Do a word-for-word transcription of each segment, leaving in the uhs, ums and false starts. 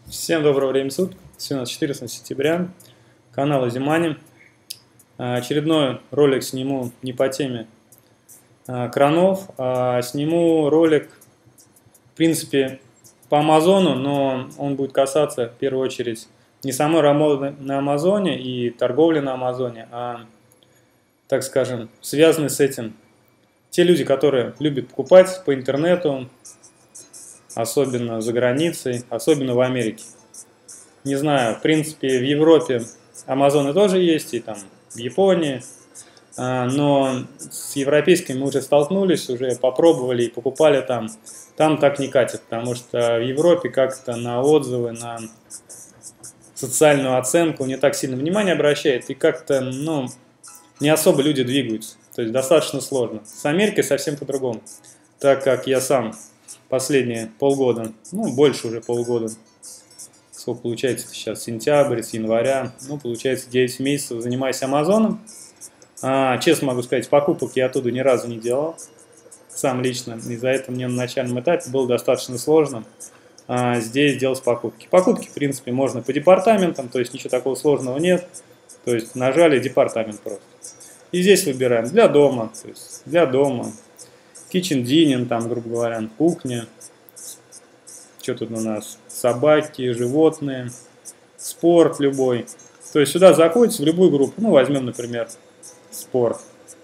Всем доброго времени суток. Сегодня у нас четырнадцатое сентября. Канал Изимани. Очередной ролик сниму не по теме кранов, а сниму ролик, в принципе, по Амазону, но он будет касаться в первую очередь не самой работы на Амазоне и торговли на Амазоне, а, так скажем, связанные с этим те люди, которые любят покупать по интернету, особенно за границей, особенно в Америке. Не знаю, в принципе, в Европе Амазоны тоже есть, и там в Японии, но с европейскими мы уже столкнулись, уже попробовали и покупали там. Там так не катит, потому что в Европе как-то на отзывы, на социальную оценку не так сильно внимание обращает, и как-то, ну, не особо люди двигаются. То есть достаточно сложно. С Америкой совсем по-другому, так как я сам последние полгода, ну, больше уже полгода, сколько получается сейчас, сентябрь, с января, ну, получается девять месяцев занимаюсь Амазоном. А, честно могу сказать, покупок я оттуда ни разу не делал, сам лично. Из-за этого мне на начальном этапе было достаточно сложно а, здесь делать покупки. Покупки, в принципе, можно по департаментам, то есть ничего такого сложного нет. То есть нажали департамент просто. И здесь выбираем для дома, то есть для дома. Kitchen dining, там, грубо говоря, кухня. Что тут у нас? Собаки, животные, спорт любой. То есть сюда заходите в любую группу. Ну, возьмем, например, спорт.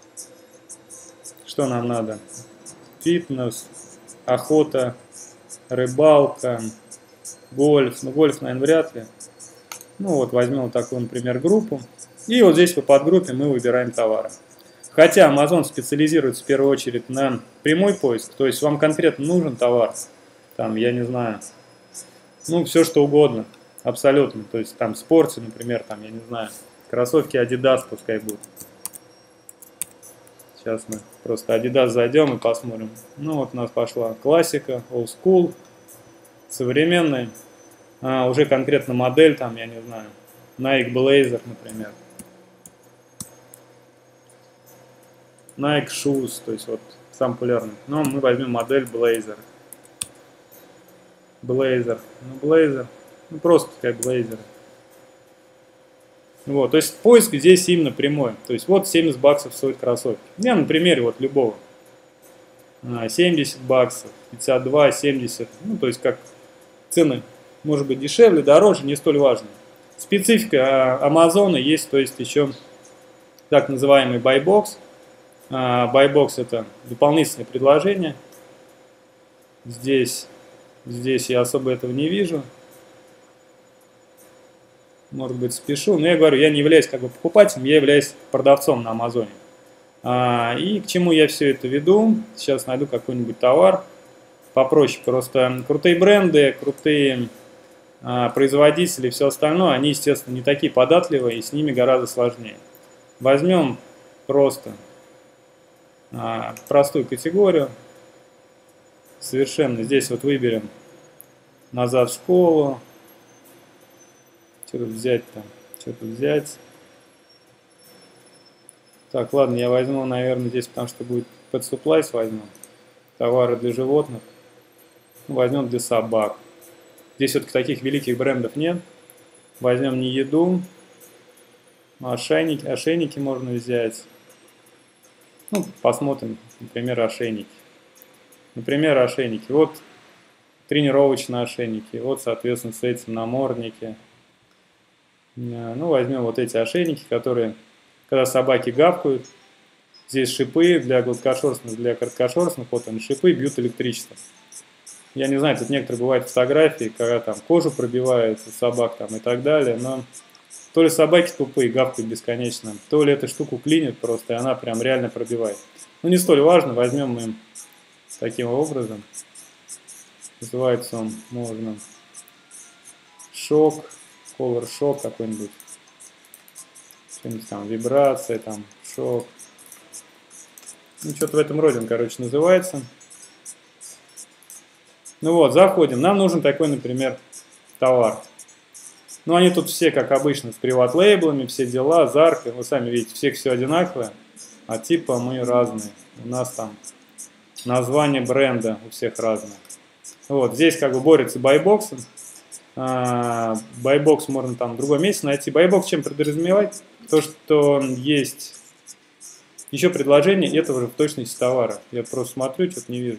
Что нам надо? Фитнес, охота, рыбалка, гольф. Ну, гольф, наверное, вряд ли. Ну, вот возьмем вот такую, например, группу. И вот здесь по подгруппе мы выбираем товары. Хотя Amazon специализируется в первую очередь на прямой поиск, то есть вам конкретно нужен товар, там, я не знаю, ну, все что угодно, абсолютно, то есть там спорте, например, там, я не знаю, кроссовки Adidas пускай будут. Сейчас мы просто Adidas зайдем и посмотрим. Ну, вот у нас пошла классика, old school, современная, а, уже конкретно модель, там, я не знаю, Nike Blazer, например. Nike Shoes, то есть вот самый популярный. Но мы возьмем модель Blazer. Blazer. Ну, Blazer. Ну, просто как Blazer. Вот, то есть поиск здесь именно прямой. То есть вот семьдесят баксов стоит кроссовки. Я на примере вот любого. семьдесят баксов, пятьдесят два, семьдесят. Ну, то есть как цены, может быть, дешевле, дороже, не столь важно. Специфика Амазона есть, то есть еще так называемый buy box. Байбокс uh, это дополнительное предложение. Здесь, здесь я особо этого не вижу. Может быть, спешу. Но я говорю, я не являюсь как бы покупателем, я являюсь продавцом на Амазоне. Uh, и к чему я все это веду? Сейчас найду какой-нибудь товар попроще. Просто крутые бренды, крутые uh, производители и все остальное, они, естественно, не такие податливые, и с ними гораздо сложнее. Возьмем просто простую категорию. Совершенно здесь вот выберем назад в школу. Что тут взять там? Что тут взять? Так, ладно, я возьму, наверное, здесь, потому что будет pet supplies возьму. Товары для животных. Возьмем для собак. Здесь все-таки таких великих брендов нет. Возьмем не еду. Ошейники, ошейники можно взять. Ну, посмотрим, например, ошейники. Например, ошейники. Вот тренировочные ошейники. Вот, соответственно, с этим намордники. Ну, возьмем вот эти ошейники, которые, когда собаки гавкают, здесь шипы для гладкошерстных, для короткошерстных, вот они шипы, бьют электричество. Я не знаю, тут некоторые бывают фотографии, когда там кожу пробивают у собак там и так далее, но то ли собаки тупые, гавкают бесконечно, то ли эту штуку клинит просто, и она прям реально пробивает. Ну, не столь важно, возьмем мы таким образом. Называется он, можно, шок, color шок какой-нибудь. Что-нибудь там, вибрация, там, шок. Ну, что-то в этом роде он, короче, называется. Ну вот, заходим. Нам нужен такой, например, товар. Ну, они тут все, как обычно, с приват-лейблами, все дела, зарка. Вы сами видите, всех все одинаковое, а типа мы разные. У нас там название бренда у всех разное. Вот, здесь как бы борется байбоксом. Байбокс можно там в другом месте найти. Байбокс чем подразумевать? То, что есть еще предложение этого же в точности товара. Я просто смотрю, что-то не вижу.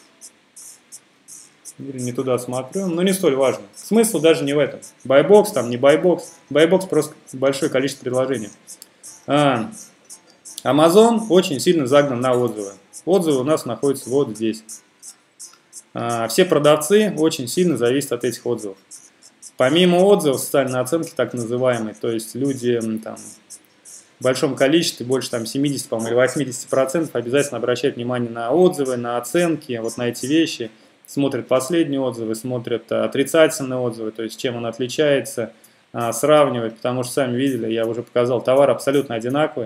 Или не туда смотрю, но не столь важно. Смысл даже не в этом. Байбокс, там не байбокс. Байбокс просто большое количество предложений. А, Amazon очень сильно загнан на отзывы. Отзывы у нас находятся вот здесь. А, все продавцы очень сильно зависят от этих отзывов. Помимо отзывов, социальной оценки так называемой, то есть люди там, в большом количестве, больше там семьдесят или восемьдесят процентов обязательно обращают внимание на отзывы, на оценки, вот на эти вещи. Смотрят последние отзывы, смотрят отрицательные отзывы, то есть чем он отличается, сравнивают, потому что сами видели, я уже показал, товар абсолютно одинаковый.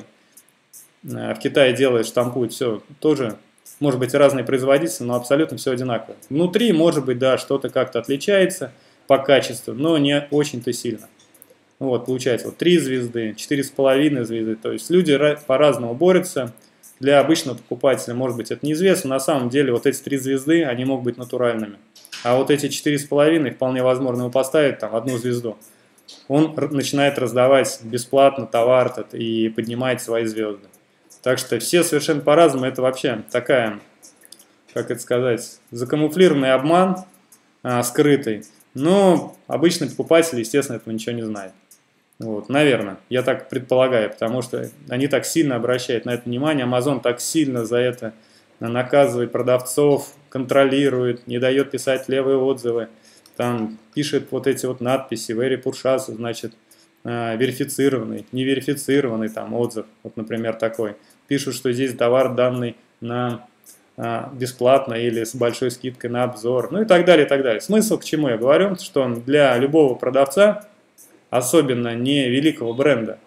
В Китае делают, штампуют все тоже, может быть разные производители, но абсолютно все одинаково. Внутри, может быть, да, что-то как-то отличается по качеству, но не очень-то сильно. Вот, получается, вот три звезды, четыре с половиной звезды, то есть люди по-разному борются. Для обычного покупателя, может быть, это неизвестно. На самом деле, вот эти три звезды, они могут быть натуральными. А вот эти четыре с половиной, вполне возможно, ему поставить там одну звезду. Он начинает раздавать бесплатно товар этот и поднимает свои звезды. Так что все совершенно по-разному. Это вообще такая, как это сказать, закамуфлированный обман, а, скрытый. Но обычный покупатель, естественно, этого ничего не знает. Вот, наверное, я так предполагаю, потому что они так сильно обращают на это внимание, Amazon так сильно за это наказывает продавцов, контролирует, не дает писать левые отзывы, там пишет вот эти вот надписи, very purchase, значит, верифицированный, неверифицированный там отзыв, вот, например, такой. Пишут, что здесь товар данный на бесплатно или с большой скидкой на обзор, ну и так далее, и так далее. Смысл к чему я говорю, что для любого продавца, особенно не великого бренда,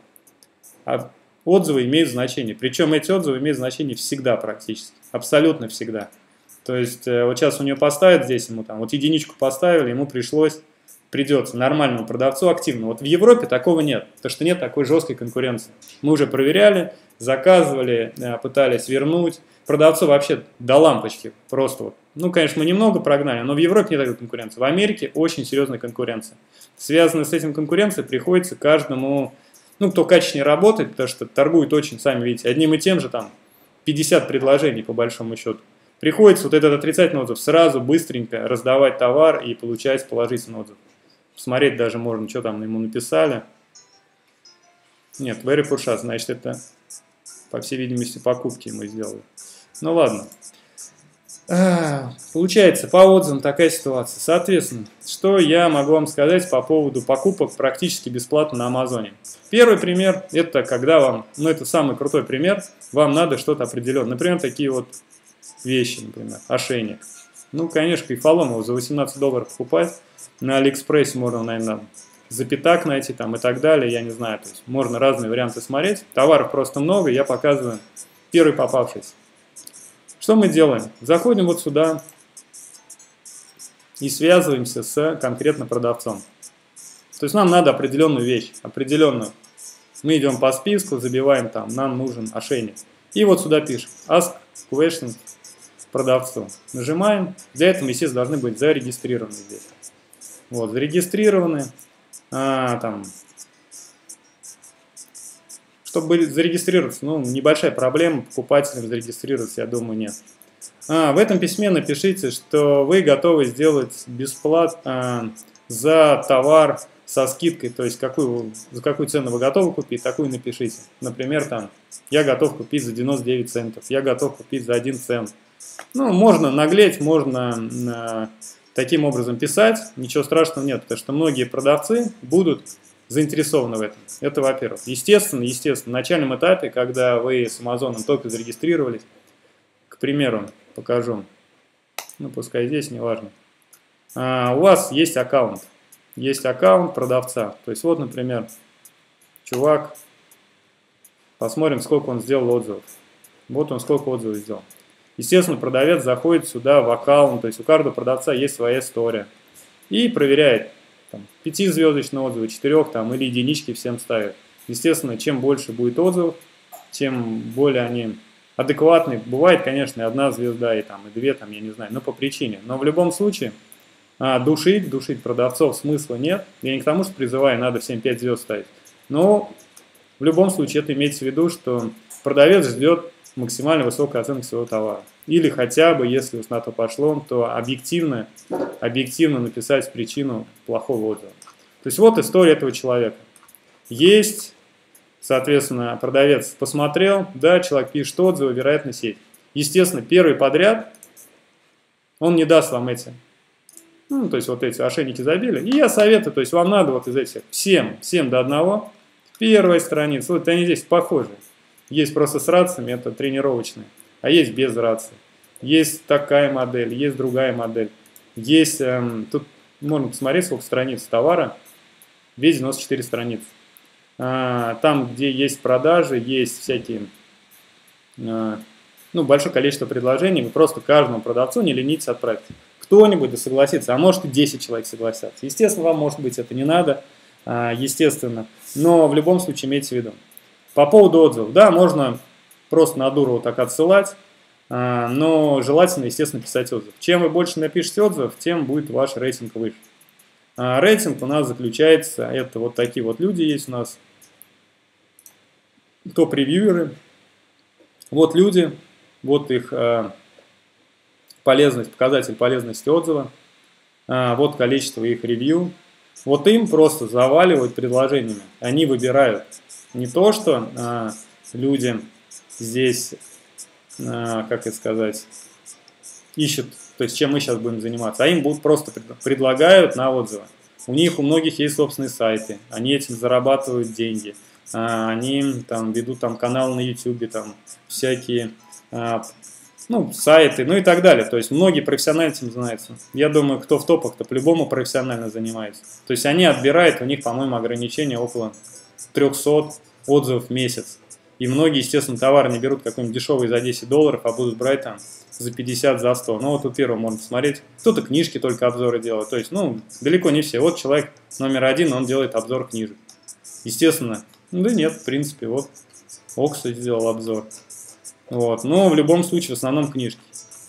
а отзывы имеют значение. Причем эти отзывы имеют значение всегда практически, абсолютно всегда. То есть вот сейчас у нее поставят здесь, ему там вот единичку поставили, ему пришлось, придется нормальному продавцу активно. Вот в Европе такого нет, потому что нет такой жесткой конкуренции. Мы уже проверяли, заказывали, пытались вернуть. Продавцу вообще до лампочки просто вот. Ну, конечно, мы немного прогнали, но в Европе нет такой конкуренции. В Америке очень серьезная конкуренция. Связанная с этим конкуренцией приходится каждому, ну, кто качественнее работает, потому что торгует очень, сами видите, одним и тем же там пятьдесят предложений по большому счету. Приходится вот этот отрицательный отзыв сразу быстренько раздавать товар и получать положительный отзыв. Посмотреть даже можно, что там ему написали. Нет, very purchase, значит, это, по всей видимости, покупки мы сделали. Ну ладно. Получается, по отзывам такая ситуация. Соответственно, что я могу вам сказать по поводу покупок практически бесплатно на Амазоне? Первый пример, это когда вам, ну это самый крутой пример, вам надо что-то определенное. Например, такие вот вещи, например, ошейник. Ну, конечно, кайфолом его за восемнадцать долларов покупать. На Алиэкспрессе можно, наверное, за пятак найти там и так далее, я не знаю. То есть можно разные варианты смотреть. Товаров просто много, я показываю первый попавшийся. Что мы делаем? Заходим вот сюда и связываемся с конкретно продавцом. То есть нам надо определенную вещь, определенную. Мы идем по списку, забиваем там, нам нужен ошейник. И вот сюда пишем Ask Question продавцу. Нажимаем. Для этого, естественно, должны быть зарегистрированы здесь. Вот, зарегистрированы. А, там, чтобы зарегистрироваться, ну, небольшая проблема, покупателям зарегистрироваться, я думаю, нет. А, в этом письме напишите, что вы готовы сделать бесплатно а, за товар со скидкой, то есть какую, за какую цену вы готовы купить, такую напишите. Например, там, я готов купить за девяносто девять центов, я готов купить за один цент. Ну, можно наглеть, можно а, таким образом писать, ничего страшного нет, потому что многие продавцы будут заинтересованы в этом. Это во-первых. Естественно, естественно, на начальном этапе, когда вы с Амазоном только зарегистрировались, к примеру, покажу, ну пускай здесь, неважно, а, у вас есть аккаунт, есть аккаунт продавца. То есть вот, например, чувак, посмотрим, сколько он сделал отзывов. Вот он сколько отзывов сделал. Естественно, продавец заходит сюда в аккаунт, то есть у каждого продавца есть своя история и проверяет. Там, пятизвездочные отзывы, четырех там, или единички всем ставят. Естественно, чем больше будет отзывов, тем более они адекватные. Бывает, конечно, и одна звезда, и, там, и две, там, я не знаю, но по причине. Но в любом случае, А, душить, душить продавцов смысла нет. Я не к тому, что призываю, надо всем пять звезд ставить. Но в любом случае это имеется в виду, что продавец ждет максимально высокой оценки своего товара. Или хотя бы, если уж на то пошло, то объективно, объективно написать причину плохого отзыва. То есть вот история этого человека. Есть, соответственно, продавец посмотрел, да, человек пишет отзывы, вероятно, сеть. Естественно, первый подряд он не даст вам эти, ну, то есть вот эти ошейники забили. И я советую, то есть вам надо вот из этих всем, всем до одного, первая страница, вот они здесь похожи. Есть просто с рациями, это тренировочные, а есть без рации. Есть такая модель, есть другая модель. Есть, эм, тут можно посмотреть, сколько страниц товара, весь девяносто четыре страницы. А, там, где есть продажи, есть всякие, а, ну, большое количество предложений, вы просто каждому продавцу не ленитесь отправить. Кто-нибудь да согласится, а может и десять человек согласятся. Естественно, вам, может быть, это не надо, а, естественно, но в любом случае имейте в виду. По поводу отзывов, да, можно просто на дуру вот так отсылать, а, но желательно, естественно, писать отзыв. Чем вы больше напишете отзывов, тем будет ваш рейтинг выше. А рейтинг у нас заключается, это вот такие вот люди есть у нас, топ-ревьюеры. Вот люди, вот их а, полезность, показатель полезности отзыва, а, вот количество их ревью. Вот им просто заваливают предложениями, они выбирают. Не то, что а, люди здесь, а, как это сказать, ищут, то есть чем мы сейчас будем заниматься, а им будут просто предлагают на отзывы. У них у многих есть собственные сайты, они этим зарабатывают деньги, а, они там ведут там канал на ютубе, там всякие а, ну, сайты, ну и так далее. То есть многие профессионально этим занимаются. Я думаю, кто в топах-то по-любому профессионально занимается. То есть они отбирают, у них, по-моему, ограничение около трёхсот отзывов в месяц. И многие, естественно, товары не берут какой-нибудь дешевый за десять долларов, а будут брать там за пятьдесят, за сто. Ну вот у первого можно посмотреть. Кто-то книжки только обзоры делает. То есть, ну, далеко не все. Вот человек номер один, он делает обзор книжек. Естественно, ну да нет, в принципе, вот Окса сделал обзор. Вот. Но в любом случае, в основном книжки.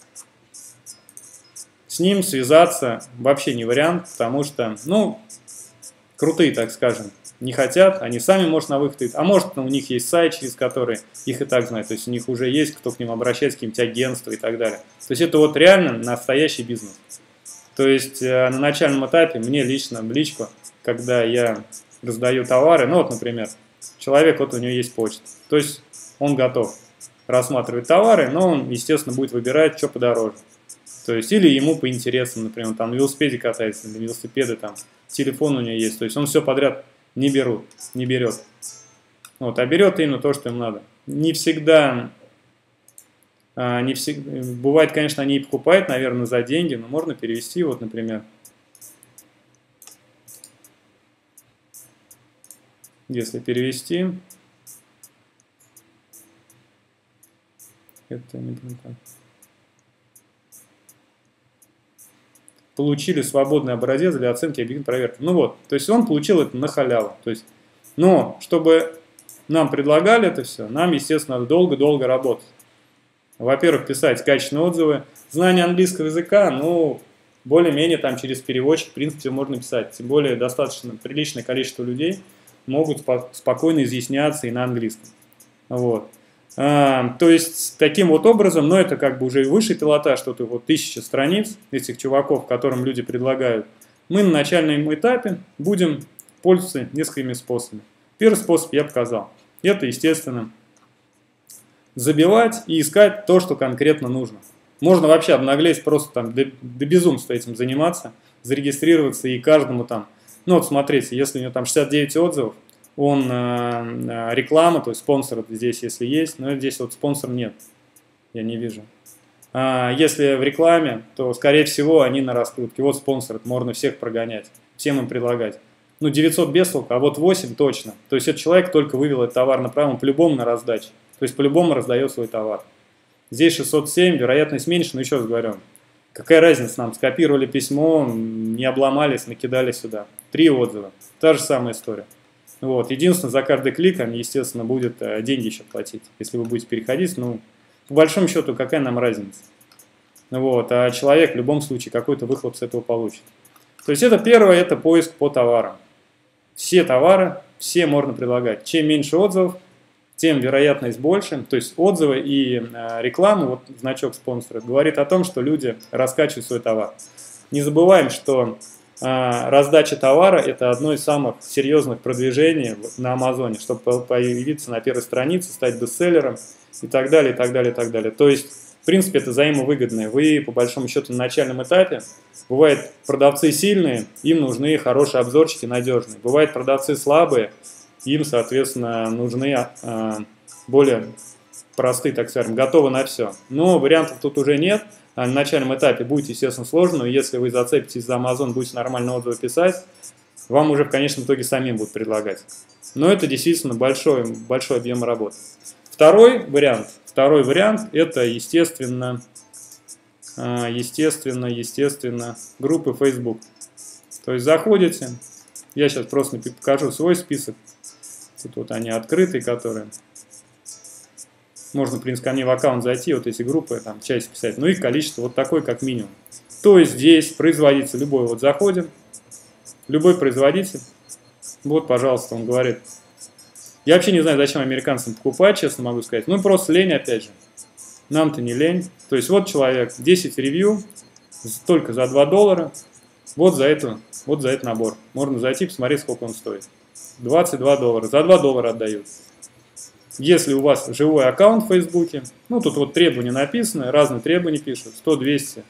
С ним связаться вообще не вариант, потому что, ну, крутые, так скажем, не хотят, они сами, может, на выход идут, а может, у них есть сайт, через который их и так знают, то есть у них уже есть, кто к ним обращается, какие-нибудь агентства и так далее. То есть это вот реально настоящий бизнес. То есть э, на начальном этапе мне лично в личку, когда я раздаю товары, ну вот, например, человек, вот у него есть почта, то есть он готов рассматривать товары, но он, естественно, будет выбирать, что подороже. То есть, или ему по интересам, например, там на велосипеде катается, на велосипеды, там, телефон у него есть, то есть он все подряд не берут, не берет. Вот, а берет именно то, что им надо. Не всегда, а, не всегда, бывает, конечно, они и покупают, наверное, за деньги, но можно перевести, вот, например, если перевести, это не помню как. Получили свободный образец для оценки и объективной проверки. Ну вот, то есть он получил это на халяву. То есть, но чтобы нам предлагали это все, нам, естественно, надо долго-долго работать. Во-первых, писать качественные отзывы. Знание английского языка, ну, более-менее там через переводчик, в принципе, можно писать. Тем более, достаточно приличное количество людей могут спокойно изъясняться и на английском. Вот. А, то есть, таким вот образом, но это как бы уже высший пилотаж, что-то вот тысяча страниц этих чуваков, которым люди предлагают. Мы на начальном этапе будем пользоваться несколькими способами. Первый способ я показал. Это, естественно, забивать и искать то, что конкретно нужно. Можно вообще обнаглеть, просто там до, до безумства этим заниматься, зарегистрироваться и каждому там. Ну вот смотрите, если у него там шестьдесят девять отзывов, он э, реклама, то есть спонсор здесь, если есть, но здесь вот спонсор нет, я не вижу. А если в рекламе, то, скорее всего, они на раскрутке. Вот спонсор, можно всех прогонять, всем им предлагать. Ну, девятьсот без толку, а вот восемь точно. То есть этот человек только вывел этот товар направо, по-любому на раздаче. То есть по-любому раздает свой товар. Здесь шестьсот семь, вероятность меньше, но еще раз говорю, какая разница нам, скопировали письмо, не обломались, накидали сюда. Три отзыва, та же самая история. Вот. Единственное, за каждый клик они, естественно, будут э, деньги еще платить. Если вы будете переходить, ну, по большому счету, какая нам разница? Вот. А человек в любом случае какой-то выхлоп с этого получит. То есть это первое, это поиск по товарам. Все товары, все можно предлагать. Чем меньше отзывов, тем вероятность больше. То есть отзывы и э, реклама, вот значок спонсора, говорит о том, что люди раскачивают свой товар. Не забываем, что э, раздача товара – это одно из самых серьезных продвижений на Амазоне, чтобы появиться на первой странице, стать бестселлером и так далее, и так далее, и так далее. То есть, в принципе, это взаимовыгодно. Вы, по большому счету, на начальном этапе, бывают продавцы сильные, им нужны хорошие обзорчики, надежные. Бывают продавцы слабые, им, соответственно, нужны э, более простые, так скажем, готовы на все. Но вариантов тут уже нет. На начальном этапе будет, естественно, сложно, но если вы зацепитесь за Amazon, будете нормально отзывы писать, вам уже в конечном итоге самим будут предлагать. Но это действительно большой, большой объем работы. Второй вариант, второй вариант это, естественно, естественно, естественно, группы Facebook. То есть заходите, я сейчас просто покажу свой список. Тут вот они открытые, которые... Можно, в принципе, ко мне в аккаунт зайти, вот эти группы, там, часть писать. Но их количество вот такое, как минимум. То есть здесь производитель любой, вот заходим, любой производитель, вот, пожалуйста, он говорит. Я вообще не знаю, зачем американцам покупать, честно могу сказать. Ну, просто лень, опять же. Нам-то не лень. То есть вот человек, десять ревью, только за два доллара, вот за, это, вот за этот набор. Можно зайти, посмотреть, сколько он стоит. двадцать два доллара. За два доллара отдают. Если у вас живой аккаунт в Фейсбуке, ну тут вот требования написаны, разные требования пишут, сто-двести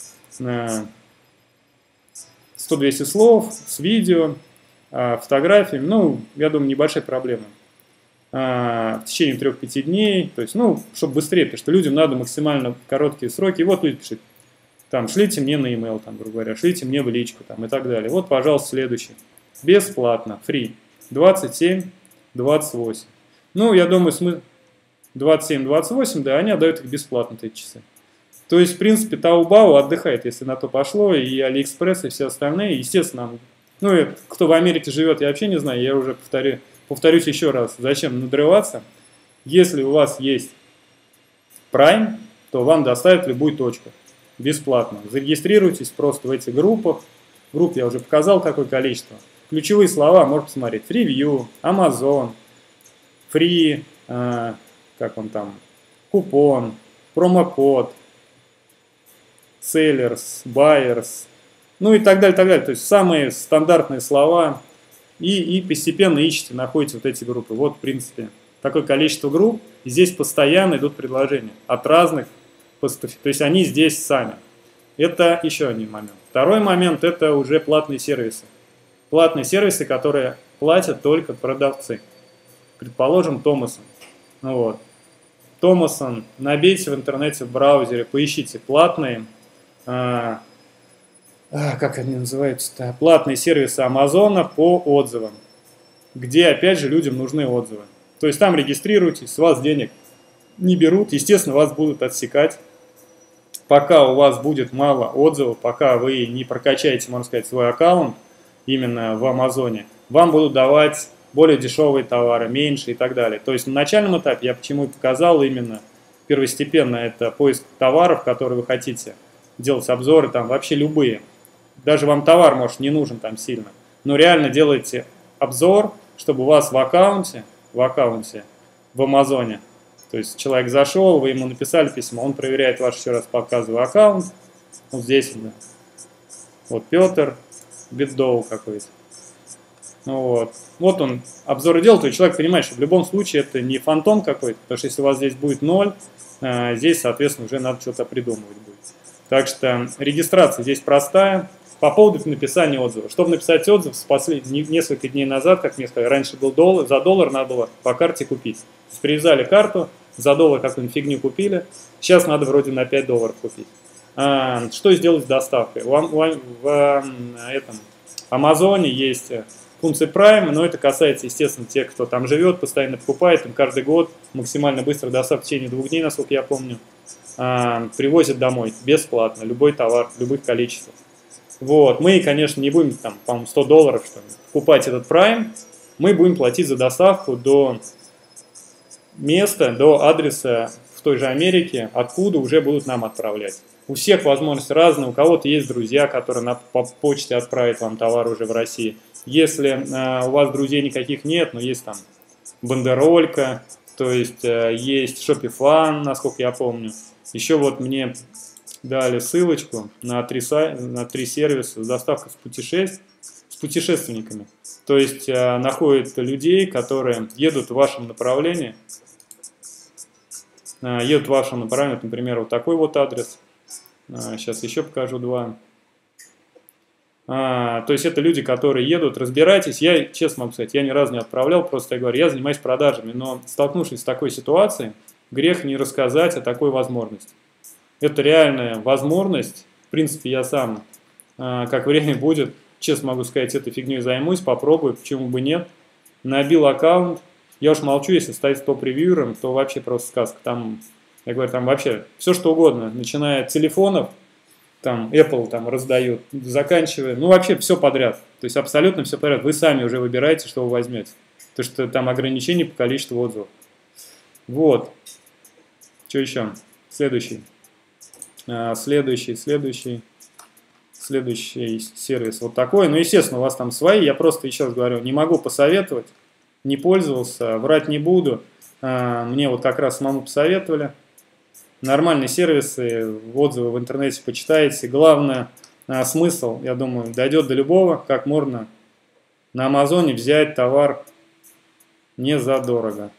сто-двести слов с видео, фотографиями, ну, я думаю, небольшая проблема. В течение трёх-пяти дней, то есть, ну, чтобы быстрее, потому что людям надо максимально короткие сроки. И вот люди пишут, там, шлите мне на e-mail, там, грубо говоря, шлите мне в личку, там, и так далее. Вот, пожалуйста, следующий. Бесплатно, free. двадцать семь двадцать восемь. Ну, я думаю, смысл двадцать семь двадцать восемь, да, они отдают их бесплатно, эти часы. То есть, в принципе, Taobao отдыхает, если на то пошло, и AliExpress, и все остальные, естественно, ну, и кто в Америке живет, я вообще не знаю, я уже повторю, повторюсь еще раз, зачем надрываться. Если у вас есть Prime, то вам доставят в любую точку, бесплатно. Зарегистрируйтесь просто в этих группах, групп я уже показал, какое количество. Ключевые слова можете посмотреть, Freeview, Amazon, Free, э, как он там, купон, промокод, sellers, buyers, ну и так далее, так далее. То есть самые стандартные слова. И, и постепенно ищете, находите вот эти группы. Вот, в принципе, такое количество групп. И здесь постоянно идут предложения от разных поставщиков. То есть они здесь сами. Это еще один момент. Второй момент – это уже платные сервисы. Платные сервисы, которые платят только продавцы. Предположим, Томасон. Ну вот. Томасон. Набейте в интернете, в браузере, поищите платные, а, а, как они называются-то, платные сервисы Амазона по отзывам, где, опять же, людям нужны отзывы. То есть там регистрируйтесь, с вас денег не берут, естественно, вас будут отсекать. Пока у вас будет мало отзывов, пока вы не прокачаете, можно сказать, свой аккаунт именно в Амазоне, вам будут давать более дешевые товары, меньше и так далее. То есть на начальном этапе я почему и показал именно первостепенно это поиск товаров, которые вы хотите, делать обзоры там вообще любые. Даже вам товар, может, не нужен там сильно, но реально делайте обзор, чтобы у вас в аккаунте, в аккаунте, в Амазоне, то есть человек зашел, вы ему написали письмо, он проверяет ваш, еще раз показываю, аккаунт, вот здесь, да. Вот Петр, Битдоу какой-то. Ну вот. Вот он обзоры делает, то человек понимает, что в любом случае это не фантом какой-то, потому что если у вас здесь будет ноль, здесь, соответственно, уже надо что-то придумывать будет. Так что регистрация здесь простая. По поводу написания отзыва. Чтобы написать отзыв, с послед... несколько дней назад, как мне сказали, раньше был доллар, за доллар надо было по карте купить. То есть привязали карту, за доллар какую-нибудь фигню купили, сейчас надо вроде на пять долларов купить. А, что сделать с доставкой? В, в, в этом Амазоне есть функция Prime, но это касается, естественно, тех, кто там живет, постоянно покупает, им каждый год максимально быстро доставка в течение двух дней, насколько я помню, а, привозят домой бесплатно, любой товар, в любых количествах. Вот. Мы, конечно, не будем, там, по-моему, сто долларов что ли, покупать этот Prime, мы будем платить за доставку до места, до адреса в той же Америке, откуда уже будут нам отправлять. У всех возможности разные, у кого-то есть друзья, которые на, по почте отправят вам товар уже в России. Если э, у вас друзей никаких нет, но есть там бандеролька, то есть э, есть Shopify, насколько я помню. Еще вот мне дали ссылочку на три, на три сервиса с доставкой с, путешеств, с путешественниками. То есть э, находят людей, которые едут в вашем направлении, э, едут в вашем направлении, например, вот такой вот адрес. Э, сейчас еще покажу два. А, то есть это люди, которые едут, разбирайтесь. Я, честно могу сказать, я ни разу не отправлял, просто я говорю, я занимаюсь продажами, но столкнувшись с такой ситуацией, грех не рассказать о такой возможности. Это реальная возможность. В принципе, я сам, а, как время будет, честно могу сказать, этой фигней займусь, попробую, почему бы нет. Набил аккаунт. Я уж молчу, если стать топ-ревьюером, то вообще просто сказка. Там, я говорю, там вообще все что угодно, начиная от телефонов, там Apple там раздают, заканчивая, ну вообще все подряд. То есть абсолютно все подряд. Вы сами уже выбираете, что вы возьмете. Потому что там ограничение по количеству отзывов. Вот. Что еще? Следующий. А, следующий, следующий. Следующий сервис вот такой. Ну, естественно, у вас там свои. Я просто, еще раз говорю, не могу посоветовать. Не пользовался, врать не буду. А, мне вот как раз самому посоветовали. Нормальные сервисы, отзывы в интернете почитаете. Главное, а, смысл, я думаю, дойдет до любого, как можно на Амазоне взять товар не задорого.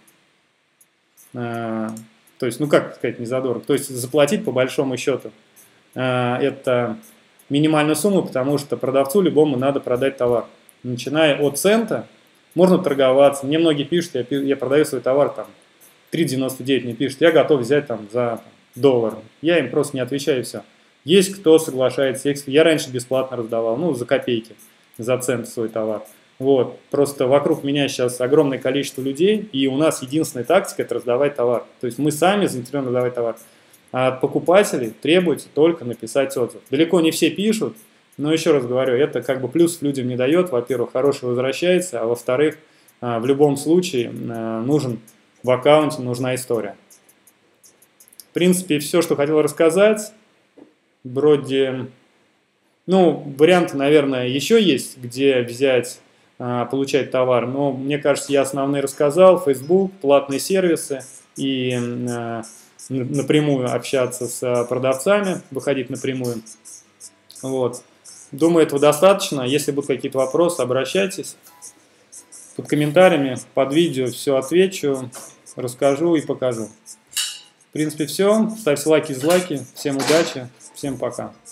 А, то есть, ну как сказать, не задорого? То есть заплатить по большому счету. А, это минимальную сумму, потому что продавцу любому надо продать товар. Начиная от цента, можно торговаться. Мне многие пишут, я, я продаю свой товар там. три девяносто девять мне пишут, я готов взять там за там, доллар. Я им просто не отвечаю, и все. Есть кто соглашается, я раньше бесплатно раздавал, ну, за копейки, за цент свой товар. Вот, просто вокруг меня сейчас огромное количество людей, и у нас единственная тактика – это раздавать товар. То есть мы сами заинтересованы раздавать товар. А от покупателей требуется только написать отзыв. Далеко не все пишут, но еще раз говорю, это как бы плюс людям не дает. Во-первых, хороший возвращается, а во-вторых, в любом случае нужен в аккаунте нужна история. В принципе, все, что хотел рассказать. Вроде, ну, варианты, наверное, еще есть, где взять, получать товар. Но мне кажется, я основные рассказал. Facebook, платные сервисы и напрямую общаться с продавцами, выходить напрямую. Вот. Думаю, этого достаточно. Если будут какие-то вопросы, обращайтесь. Под комментариями, под видео все отвечу, расскажу и покажу. В принципе, все. Ставьте лайки, дизлайки. Всем удачи, всем пока.